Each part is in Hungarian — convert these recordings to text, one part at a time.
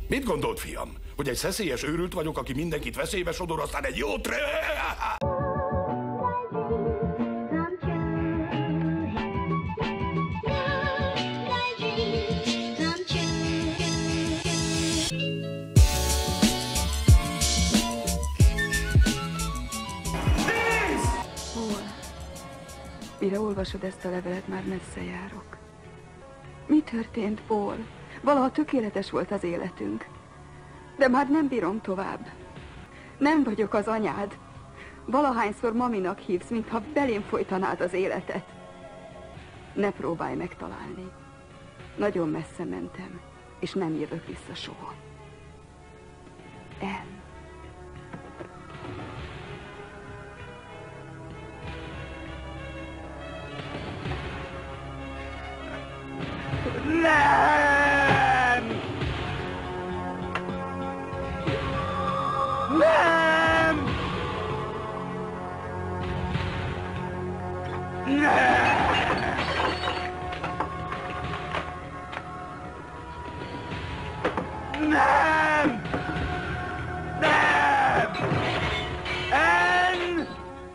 Mit gondolt, fiam? Hogy egy szeszélyes őrült vagyok, aki mindenkit veszélybe sodor, aztán egy jót... Mire olvasod ezt a levelet, már messze járok. Mi történt, Paul? Valaha tökéletes volt az életünk. De már nem bírom tovább. Nem vagyok az anyád. Valahányszor maminak hívsz, mintha belém folytanád az életet. Ne próbálj megtalálni. Nagyon messze mentem, és nem jövök vissza soha. Anne. Nem! Nem! Nem! Nem! Nem! Anne!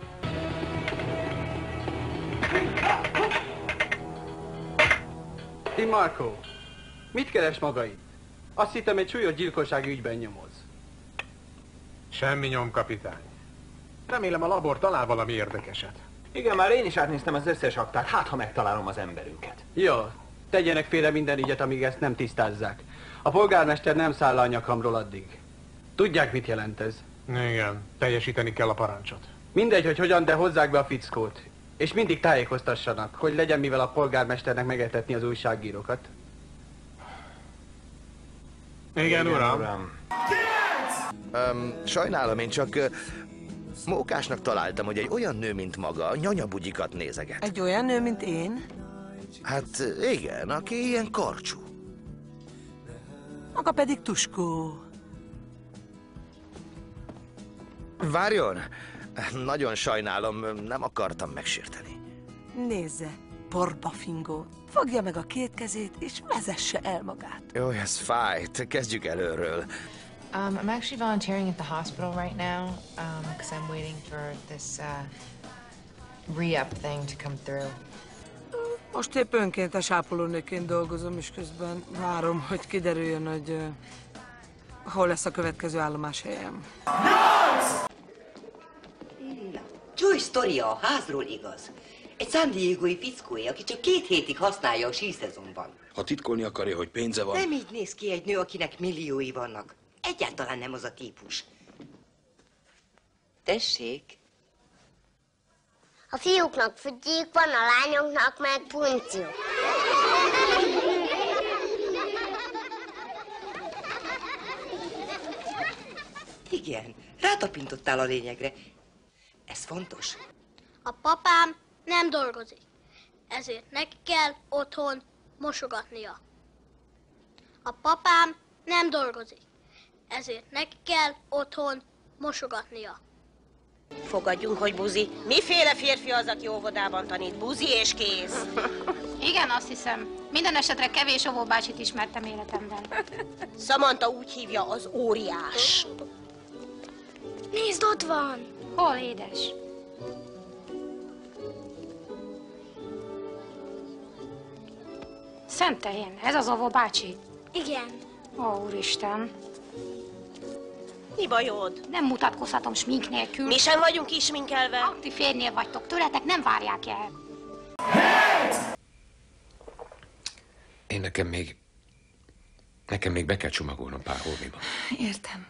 Tim Marco, mit keres maga itt? Azt hittem, egy súlyos gyilkossági ügyben nyomoz. Semmi nyom, kapitány. Remélem a labor talál valami érdekeset. Igen, már én is átnéztem az összes aktát, hát ha megtalálom az emberünket. Jó, tegyenek félre minden ügyet, amíg ezt nem tisztázzák. A polgármester nem száll le a nyakamról addig. Tudják, mit jelent ez? Igen, teljesíteni kell a parancsot. Mindegy, hogy hogyan, de hozzák be a fickót. És mindig tájékoztassanak, hogy legyen mivel a polgármesternek megetetni az újságírókat. Igen, uram. Sajnálom, én csak mókásnak találtam, hogy egy olyan nő, mint maga, nyanyabugyikat nézeget. Egy olyan nő, mint én? Hát igen, aki ilyen karcsú. Maga pedig tuskó. Várjon! Nagyon sajnálom, nem akartam megsérteni. Nézze, porbafingó. Fogja meg a két kezét, és vezesse el magát. Jó, ez fájt. Kezdjük előről. I'm actually volunteering at the hospital right now, because I'm waiting for this re-up thing to come through. Most épp önkéntes ápolónőként dolgozom, és közben várom, hogy kiderüljön, hogy hol lesz a következő állomáshelyem. Joy sztoria a házról igaz. Egy San Diego-i fickóé, aki csak 2 hétig használja a síszezonban. Ha titkolni akarja, hogy pénze van... Nem így néz ki egy nő, akinek milliói vannak. Egyáltalán nem az a típus. Tessék. A fiúknak fügyék van, a lányoknak meg punciuk. Igen, rátapintottál a lényegre. Ez fontos. A papám nem dolgozik, ezért neki kell otthon mosogatnia. A papám nem dolgozik, ezért neki kell otthon mosogatnia. Fogadjunk, hogy buzi. Miféle férfi az, aki óvodában tanít? Buzi és kész. Igen, azt hiszem. Minden esetre kevés óvóbácsit ismertem életemben. Samantha úgy hívja, az óriás. Nézd, ott van! Hol, édes? Szenteljen, ez az óvóbácsi? Igen. Ó, úristen. Mi bajod? Nem mutatkozhatom smink nélkül. Mi sem vagyunk kisminkelve. Aktív férnél vagytok, tőletek nem várják el. Én nekem még be kell csomagolnom pár holmiba. Értem.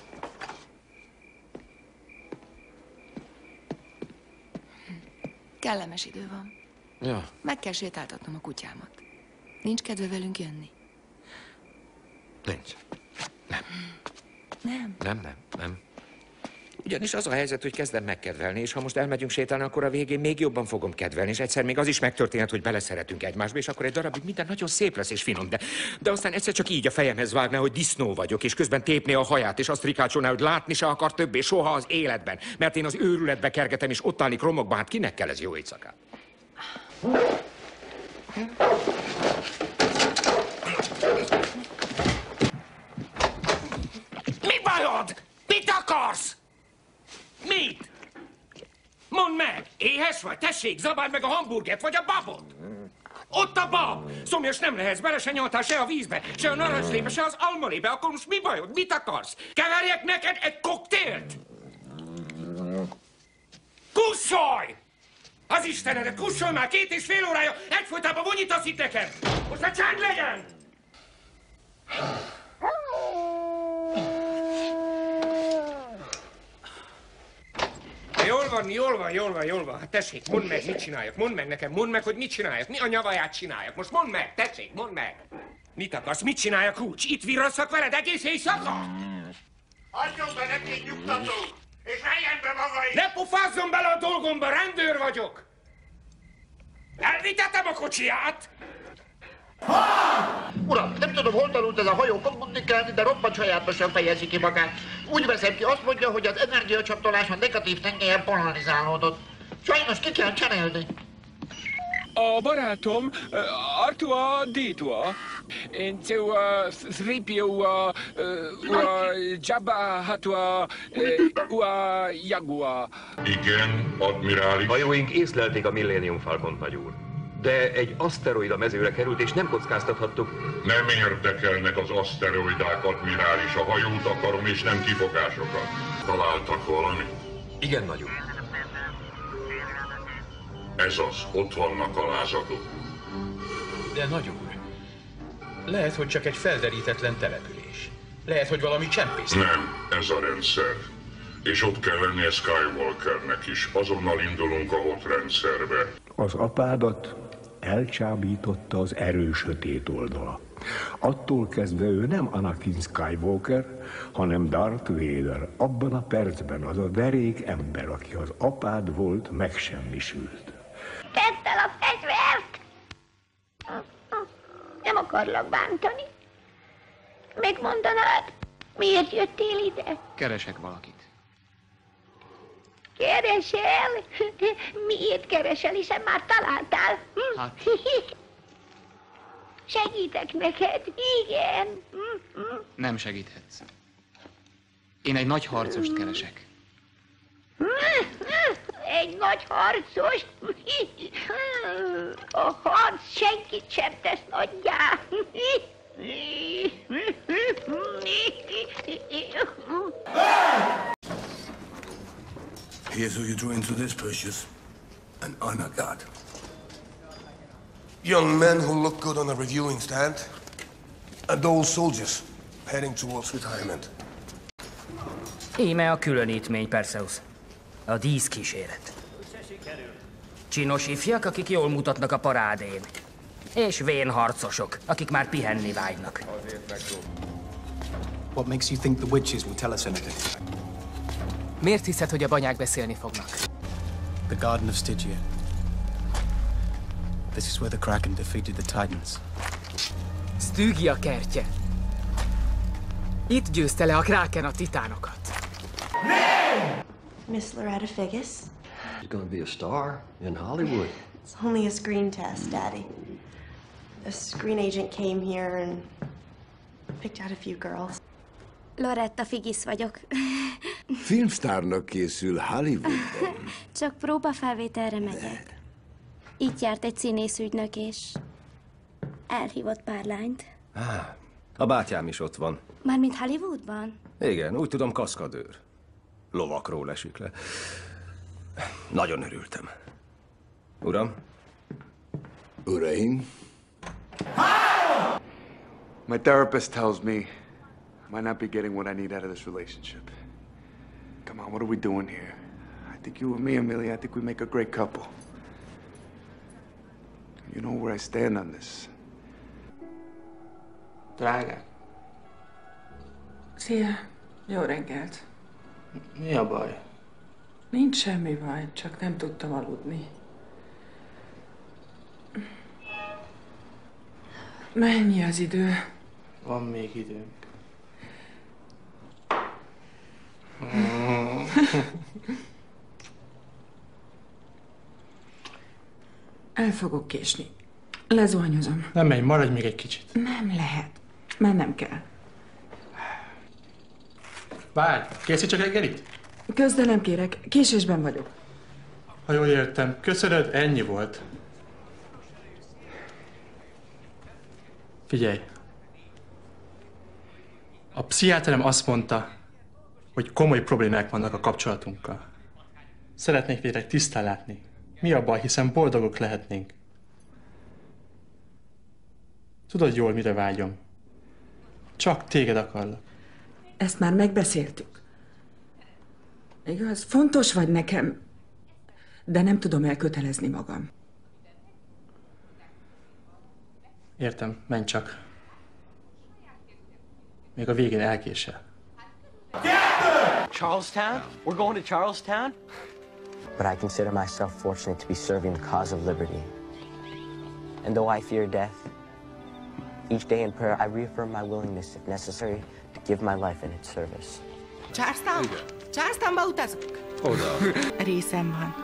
Kellemes idő van. Ja. Meg kell sétáltatnom a kutyámat. Nincs kedve velünk jönni? Nincs. Nem. Nem? Nem. Ugyanis az a helyzet, hogy kezdem megkedvelni, és ha most elmegyünk sétálni, akkor a végén még jobban fogom kedvelni, és egyszer még az is megtörténhet, hogy beleszeretünk egymásba, és akkor egy darabig minden nagyon szép lesz és finom, de aztán egyszer csak így a fejemhez vágná, hogy disznó vagyok, és közben tépné a haját, és azt rikácsolná, hogy látni se akar többé soha az életben, mert én az őrületbe kergetem, és ott állni kromokban, hát kinek kell ez jó éjszakát? Mondod! Mit akarsz? Mit? Mondd meg! Éhes vagy? Tessék, zabáld meg a hamburgert, vagy a babot! Ott a bab! Szomjas nem lehetsz, bele se nyaltál se a vízbe, se a narancslébe, se az almalébe, akkor most mi bajod? Mit akarsz? Keverjek neked egy koktélt? Kussolj! Az Istenedet, kussolj már 2,5 órája, egyfolytában vonyítasz itt nekem! Most már csend legyen! Jól van. Hát tessék, mondd meg, mit csináljak. Mondd meg nekem, mondd meg, hogy mit csináljak. Mi a nyavaját csináljak. Most mondd meg, tessék, mondd meg. Mit akarsz, mit csináljak úgy? Itt virrasszak veled egész éjszaka? Adjon be neki nyugtató, és helyen be maga is! Ne pofázzon bele a dolgomba, rendőr vagyok! Elvitettem a kocsiját! Uram, nem tudom, hol tanult ez a hajó kommunikálni, de roppant sajátosan fejezi ki magát. Úgy veszem ki, azt mondja, hogy az energiacsatolás a negatív tengelyen polarizálódott. Sajnos ki kell cserélni. A barátom Artua Ditua, én Thripio Jabba Hatua Jagua. Igen, admirális. Hajóink észlelték a Millennium Falcont, nagy úr. De egy aszteroida mezőre került, és nem kockáztathattuk. Nem érdekelnek az aszteroidák, admirális. A hajót akarom, és nem kifogásokat. Találtak valamit? Igen, nagy úr. Ez az, ott vannak a lázatok. De nagy úr, lehet, hogy csak egy felderítetlen település. Lehet, hogy valami csempész. Nem, ez a rendszer. És ott kell lennie Skywalkernek is. Azonnal indulunk a hot rendszerbe. Az apádat elcsábította az erő sötét oldala. Attól kezdve ő nem Anakin Skywalker, hanem Darth Vader. Abban a percben az a derék ember, aki az apád volt, megsemmisült. Tedd el a fegyvert! Nem akarlak bántani. Megmondanád, miért jöttél ide? Keresek valakit. Keresel? Miért keresel, hiszen már találtál? Hát. Segítek neked, igen. Nem segíthetsz. Én egy nagy harcost keresek. Egy nagy harcost? A harc senkit sem tesz nagyjá. Here's who you drew into this, Perseus. An honor god. Young men who look good on a reviewing stand, and old soldiers heading towards retirement. Íme a különítmény, Perseus. A díszkíséret. Csinos ifjak, akik jól mutatnak a parádén. És vén harcosok, akik már pihenni vágynak. What makes you think the witches will tell us anything? Miért hiszed, hogy a banyák beszélni fognak? The Garden of Stygia. This is where the Kraken defeated the Titans. Stygia kertje. Itt győzte le a Kraken a titánokat. Miss Loretta Figgis. She's gonna be a star in Hollywood. It's only a screen test, Daddy. A screen agent came here and picked out a few girls. Loretta Figgis vagyok. Filmsztárnak készül Hollywoodban. Csak próbafelvételre megyek. Itt járt egy színészügynök, és elhívott pár lányt. A bátyám is ott van. Mármint Hollywoodban? Igen, úgy tudom, kaszkadőr. Lovakról esik le. Nagyon örültem. Uram? Uraim? My therapist tells me I might not be getting what I need out of this relationship. Come on, what are we doing here? I think you and me, Amelia, I think we make a great couple. You know where I stand on this. Drágák. Szia. Jó reggelt. Mi a baj? Nincs semmi baj, csak nem tudtam aludni. Mennyi az idő? Van még időnk. El fogok késni. Lezuhanyozom. Nem menj, maradj még egy kicsit. Nem lehet. Mennem kell. Várj, készítsek reggelit? Közde nem kérek, késésben vagyok. Ha jól értem, köszönöd, ennyi volt. Figyelj. A pszichiáterem azt mondta, hogy komoly problémák vannak a kapcsolatunkkal. Szeretnék végre tisztán látni. Mi a baj, hiszen boldogok lehetnénk. Tudod jól, mire vágyom. Csak téged akarlak. Ezt már megbeszéltük. Igaz, fontos vagy nekem, de nem tudom elkötelezni magam. Értem, menj csak. Még a végén elkésel. Charlestown? We're going to Charlestown? But I consider myself fortunate to be serving the cause of liberty. And though I fear death, each day in prayer I reaffirm my willingness, if necessary, to give my life in its service. Charlestown? Charlestownba utazok? Oda. Részem van.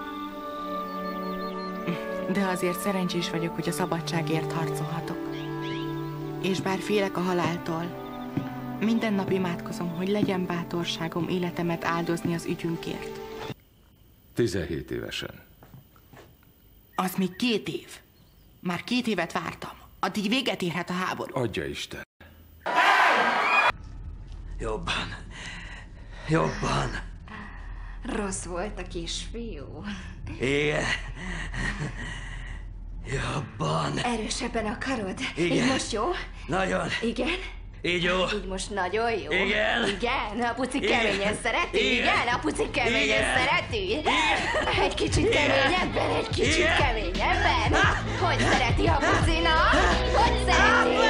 De azért szerencsés vagyok, hogy a szabadságért harcolhatok. És bár félek a haláltól, minden nap imádkozom, hogy legyen bátorságom életemet áldozni az ügyünkért. 17 évesen. Az még 2 év. Már 2 évet vártam. Addig véget érhet a háború. Adja Isten. Jobban. Jobban. Rossz volt a kisfiú. Igen. Jobban. Erősebben akarod? Igen. Így most jó? Nagyon. Igen? Így jó. Így most nagyon jó? Igen. Igen? Apuci Igen. keményen szereti? Igen. Apuci keményen Igen. szereti? Igen. Egy kicsit Igen. keményebben, egy kicsit Igen. keményebben. Hogy szereti apuci, na? Hogy szereti?